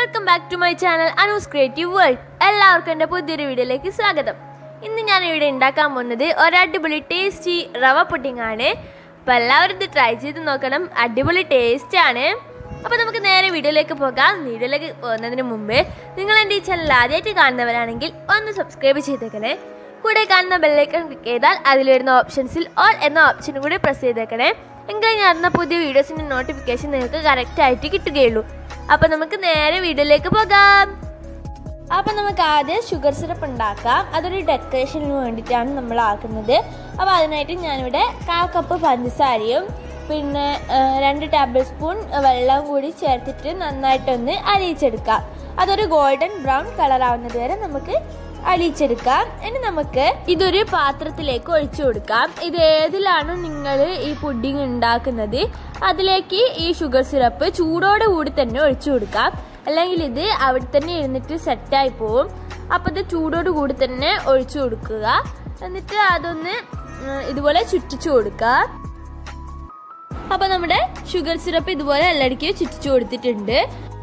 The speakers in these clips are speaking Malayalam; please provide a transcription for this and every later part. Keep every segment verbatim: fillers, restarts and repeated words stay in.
Welcome back to my channel Anu's creative world. എല്ലാവർക്കും എൻ്റെ പുതിയൊരു വീഡിയോയിലേക്ക് സ്വാഗതം. ഇന്ന് ഞാൻ ഇവിടെ ഉണ്ടാക്കാൻ പോകുന്നത് ഒരടിപൊളി ടേസ്റ്റി റവ പുഡിംഗ് ആണ്. അപ്പോൾ എല്ലാവരും ഇത് ട്രൈ ചെയ്ത് നോക്കണം, അടിപൊളി ടേസ്റ്റ് ആണ്. അപ്പോൾ നമുക്ക് നേരെ വീഡിയോയിലേക്ക് പോകാം. വീഡിയോയിലേക്ക് പോകുന്നതിന് മുമ്പ് നിങ്ങൾ എൻ്റെ ഈ ചാനൽ ആദ്യമായിട്ട് കാണുന്നവരാണെങ്കിൽ ഒന്ന് സബ്സ്ക്രൈബ് ചെയ്തേക്കണേ. കൂടെ കാണുന്ന ബെല്ലൈക്കൺ ക്ലിക്ക് ചെയ്താൽ അതിൽ വരുന്ന ഓപ്ഷൻസിൽ ഓൾ എന്ന ഓപ്ഷനും കൂടി പ്രസ് ചെയ്തേക്കണേ. എങ്കിലും ഞാൻ ഇടുന്ന പുതിയ വീഡിയോസിൻ്റെ നോട്ടിഫിക്കേഷൻ നിങ്ങൾക്ക് കറക്റ്റായിട്ട് കിട്ടുകയുള്ളൂ. അപ്പോൾ നമുക്ക് നേരെ വീഡിയോയിലേക്ക് പോകാം. അപ്പോൾ നമുക്ക് ആദ്യം ഷുഗർ സിറപ്പ് ഉണ്ടാക്കാം. അതൊരു ഡെക്കറേഷന് വേണ്ടിയിട്ടാണ് നമ്മൾ ആക്കുന്നത്. അപ്പോൾ അതിനായിട്ട് ഞാനിവിടെ കാൽ കപ്പ് പഞ്ചസാരയും പിന്നെ രണ്ട് ടേബിൾ സ്പൂൺ വെള്ളം കൂടി ചേർത്തിട്ട് നന്നായിട്ടൊന്ന് അലിയിച്ചെടുക്കാം. അതൊരു ഗോൾഡൻ ബ്രൗൺ കളർ ആവുന്നത് വരെ നമുക്ക് അലിയിച്ചെടുക്കാം. ഇനി നമുക്ക് ഇതൊരു പാത്രത്തിലേക്ക് ഒഴിച്ചു കൊടുക്കാം. ഇത് ഏതിലാണ് നിങ്ങൾ ഈ പുഡിംഗ് ഉണ്ടാക്കുന്നത് അതിലേക്ക് ഈ ഷുഗർ സിറപ്പ് ചൂടോടെ കൂടി തന്നെ ഒഴിച്ചു കൊടുക്കാം. അല്ലെങ്കിൽ ഇത് അവിടെ തന്നെ ഇരുന്നിട്ട് സെറ്റായി പോവും. അപ്പോൾ ഇത് ചൂടോട് കൂടി തന്നെ ഒഴിച്ചു കൊടുക്കുക. എന്നിട്ട് അതൊന്ന് ഇതുപോലെ ചുറ്റിച്ചു കൊടുക്കുക. അപ്പോൾ നമ്മുടെ ഷുഗർ സിറപ്പ് ഇതുപോലെ എല്ലായിടയ്ക്കും ചുറ്റിച്ചു കൊടുത്തിട്ടുണ്ട്.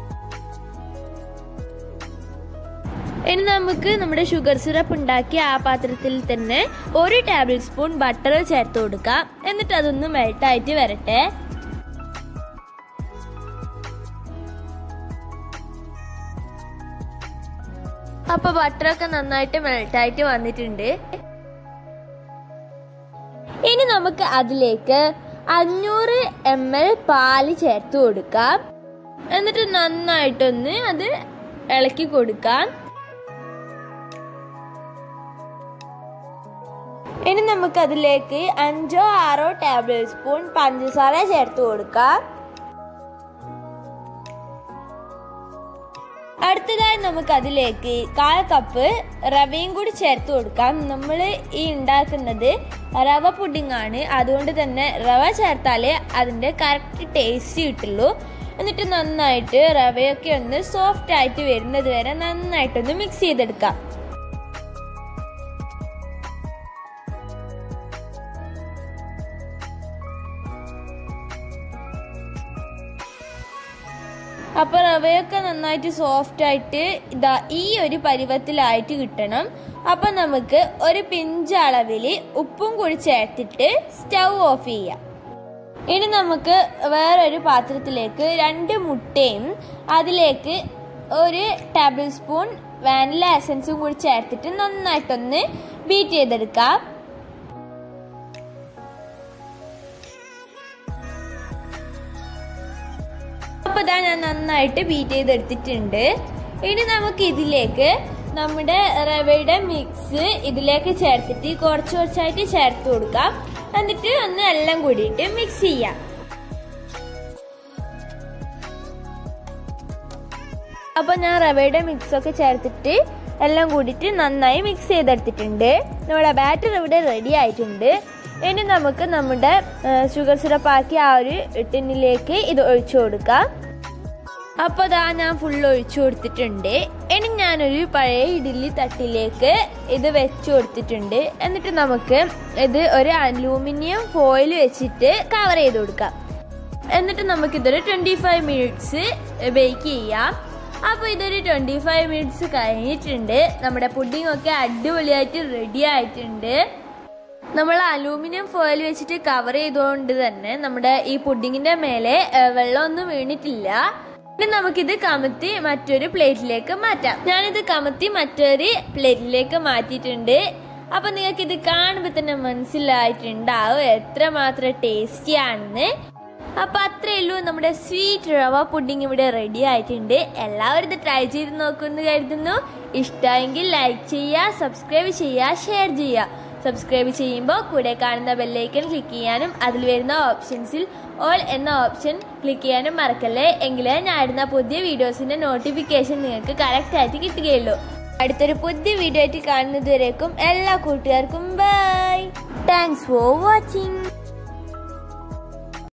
ഇനി നമുക്ക് നമ്മുടെ ഷുഗർ സിറപ്പ് ഉണ്ടാക്കി ആ പാത്രത്തിൽ തന്നെ ഒരു ടേബിൾ സ്പൂൺ ബട്ടർ ചേർത്ത് കൊടുക്കാം. എന്നിട്ട് അതൊന്ന് മെൽട്ടായിട്ട് വരട്ടെ. അപ്പൊ ബട്ടറൊക്കെ നന്നായിട്ട് മെൽട്ടായിട്ട് വന്നിട്ടുണ്ട്. ഇനി നമുക്ക് അതിലേക്ക് അഞ്ഞൂറ് എം എൽ പാല് ചേർത്ത് കൊടുക്കാം. എന്നിട്ട് നന്നായിട്ടൊന്ന് അത് ഇളക്കി കൊടുക്കാം. ഇനി നമുക്ക് അതിലേക്ക് അഞ്ചോ ആറോ ടേബിൾ സ്പൂൺ പഞ്ചസാര ചേർത്ത് കൊടുക്കാം. അടുത്തതായി നമുക്ക് അതിലേക്ക് കാൽ കപ്പ് റവയും കൂടി ചേർത്ത് കൊടുക്കാം. നമ്മൾ ഈ ഉണ്ടാക്കുന്നത് റവ പുഡിംഗ് ആണ്, അതുകൊണ്ട് തന്നെ റവ ചേർത്താലേ അതിൻ്റെ കറക്റ്റ് ടേസ്റ്റ് കിട്ടുള്ളൂ. എന്നിട്ട് നന്നായിട്ട് റവയൊക്കെ ഒന്ന് സോഫ്റ്റ് ആയിട്ട് വരുന്നത് വരെ നന്നായിട്ടൊന്ന് മിക്സ് ചെയ്തെടുക്കാം. അപ്പോൾ റവയൊക്കെ നന്നായിട്ട് സോഫ്റ്റ് ആയിട്ട് ഇതാ ഈ ഒരു പരുവത്തിലായിട്ട് കിട്ടണം. അപ്പം നമുക്ക് ഒരു പിഞ്ച് അളവിൽ ഉപ്പും കൂടി ചേർത്തിട്ട് സ്റ്റൗ ഓഫ് ചെയ്യാം. ഇനി നമുക്ക് വേറൊരു പാത്രത്തിലേക്ക് രണ്ട് മുട്ടയും അതിലേക്ക് ഒരു ടേബിൾ സ്പൂൺ വാനില എസൻസും കൂടി ചേർത്തിട്ട് നന്നായിട്ടൊന്ന് ബീറ്റ് ചെയ്തെടുക്കാം. അപ്പോൾ ഇതാ ഞാൻ നന്നായിട്ട് ബീറ്റ് ചെയ്തെടുത്തിട്ടുണ്ട്. ഇനി നമുക്ക് ഇതിലേക്ക് നമ്മുടെ റവയുടെ മിക്സ് ഇതിലേക്ക് ചേർത്തിട്ട് കുറച്ച് കുറച്ചായിട്ട് ചേർത്ത് കൊടുക്കാം. എന്നിട്ട് ഒന്ന് എല്ലാം കൂടിയിട്ട് മിക്സ് ചെയ്യാം. അപ്പോൾ ഞാൻ റവയുടെ മിക്സൊക്കെ ചേർത്തിട്ട് എല്ലാം കൂടിയിട്ട് നന്നായി മിക്സ് ചെയ്തെടുത്തിട്ടുണ്ട്. നമ്മുടെ ബാറ്റർ ഇവിടെ റെഡി ആയിട്ടുണ്ട്. ഇനി നമുക്ക് നമ്മുടെ ഷുഗർ സിറപ്പ് ആക്കി ആ ഒരു ടിന്നിലേക്ക് ഇത് ഒഴിച്ചു കൊടുക്കാം. അപ്പോൾ ഇതാ ഞാൻ ഫുള്ള് ഒഴിച്ചു കൊടുത്തിട്ടുണ്ട്. ഇനി ഞാനൊരു പഴയ ഇഡ്ഡലി തട്ടിലേക്ക് ഇത് വെച്ച് കൊടുത്തിട്ടുണ്ട്. എന്നിട്ട് നമുക്ക് ഇത് ഒരു അലൂമിനിയം ഫോയിൽ വെച്ചിട്ട് കവർ ചെയ്ത് കൊടുക്കാം. എന്നിട്ട് നമുക്കിതൊരു ട്വൻറ്റി ഫൈവ് മിനിറ്റ്സ് ബേക്ക് ചെയ്യാം. അപ്പോൾ ഇതൊരു ട്വൻറ്റി ഫൈവ് മിനിറ്റ്സ് കഴിഞ്ഞിട്ടുണ്ട്. നമ്മുടെ പുഡിംഗ് ഒക്കെ അടിപൊളിയായിട്ട് റെഡി ആയിട്ടുണ്ട്. നമ്മൾ അലൂമിനിയം ഫോയിൽ വെച്ചിട്ട് കവർ ചെയ്തുകൊണ്ട് തന്നെ നമ്മുടെ ഈ പുഡിങ്ങിന്റെ മേലെ വെള്ളമൊന്നും വീണിട്ടില്ല. ഇനി നമുക്കിത് കമത്തി മറ്റൊരു പ്ലേറ്റിലേക്ക് മാറ്റാം. ഞാനിത് കമത്തി മറ്റൊരു പ്ലേറ്റിലേക്ക് മാറ്റിയിട്ടുണ്ട്. അപ്പൊ നിങ്ങൾക്ക് ഇത് കാണുമ്പോൾ തന്നെ മനസ്സിലായിട്ടുണ്ടാവും എത്രമാത്രം ടേസ്റ്റി ആണെന്ന്. അപ്പൊ അത്രയേ ഉള്ളൂ, നമ്മുടെ സ്വീറ്റ് റവ പുഡിംഗ് ഇവിടെ റെഡി ആയിട്ടുണ്ട്. എല്ലാവരും ഇത് ട്രൈ ചെയ്ത് നോക്കുമെന്ന് കരുതുന്നു. ഇഷ്ടമെങ്കിൽ ലൈക്ക് ചെയ്യുക, സബ്സ്ക്രൈബ് ചെയ്യുക, ഷെയർ ചെയ്യുക. സബ്സ്ക്രൈബ് ചെയ്യുമ്പോൾ കൂടെ കാണുന്ന ബെല്ലൈക്കൺ ക്ലിക്ക് ചെയ്യാനും അതിൽ വരുന്ന ഓപ്ഷൻസിൽ ഓൾ എന്ന ഓപ്ഷൻ ക്ലിക്ക് ചെയ്യാനും മറക്കല്ലേ. എങ്കിലേ ഞാൻ ഇടുന്ന പുതിയ വീഡിയോസിന്റെ നോട്ടിഫിക്കേഷൻ നിങ്ങൾക്ക് കറക്റ്റ് ആയിട്ട് കിട്ടുകയുള്ളൂ. അടുത്തൊരു പുതിയ വീഡിയോ ആയിട്ട് കാണുന്നത് വരേക്കും എല്ലാ കൂട്ടുകാർക്കും ബൈ. Thanks for watching.